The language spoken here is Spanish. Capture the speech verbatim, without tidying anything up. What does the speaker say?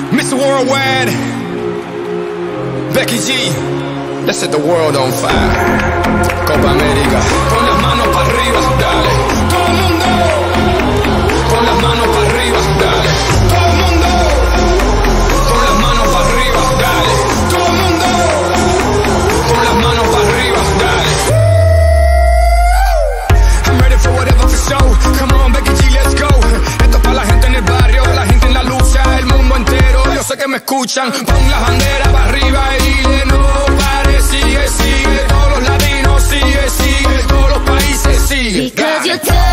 mister Worldwide, Becky G, let's set the world on fire. Copa América, con las manos para arriba, dale. Todo el mundo, con las manos para arriba, dale. Todo el mundo, con las manos para arriba, dale. Todo el mundo, con las manos para arriba, dale. I'm ready for whatever for show. Come on, Becky G, let's go. Esto es para la gente en el barrio, la gente en la lucha, el mundo entero. Yo sé que me escuchan. Pon la bandera para arriba y dile no pare, sigue, sigue. Todos los latinos, sigue, sigue. Todos los países, sigue. Because you're